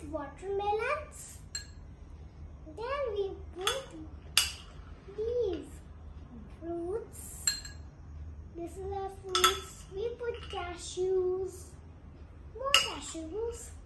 watermelons. Then we put these fruits. This is our fruits. We put cashews. More cashews.